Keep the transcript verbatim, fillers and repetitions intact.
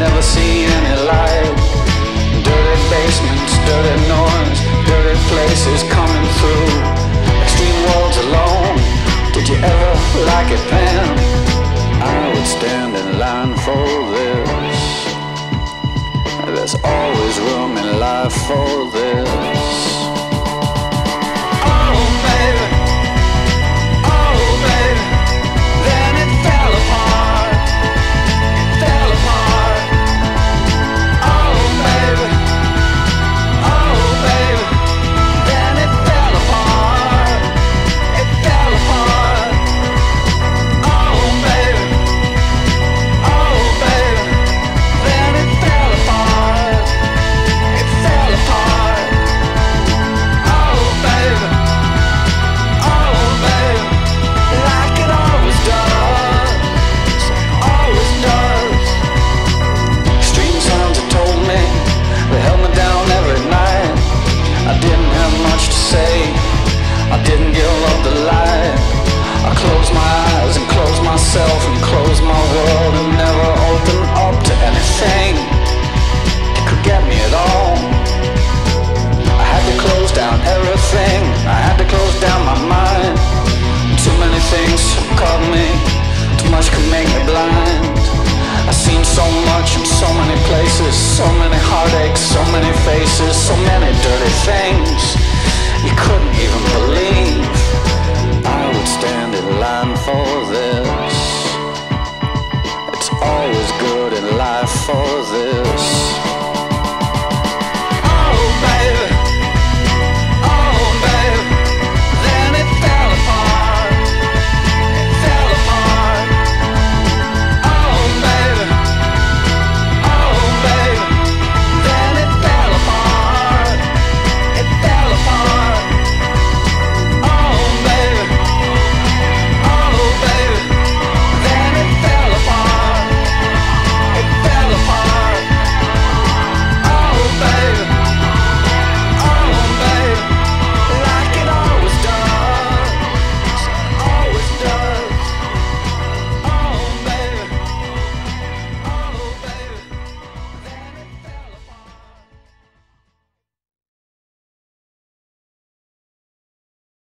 never see any light. Dirty basements, dirty noise, dirty places coming through. Extreme worlds alone. Did you ever like it, Pam? I would stand in line for this. There's always room in life for this. Oh baby, oh baby, then it fell apart, it fell apart. Oh baby, oh baby, then it fell apart, it fell apart. Oh baby, oh baby, then it fell apart, it fell apart. Oh baby, oh baby, like it always does, always does. Extreme sounds have told me, they held me down every night. I didn't have much to say, I didn't give up the light. I closed my eyes and closed myself and closed my world and never opened up to anything that could get me at all. I had to close down everything, I had to close down my mind. Too many things caught me, too much could make me blind. I've seen so much in so many places, so many heartaches, so many faces, so many dirty things you couldn't even believe. I would stand in line for this. It's always good in life for this.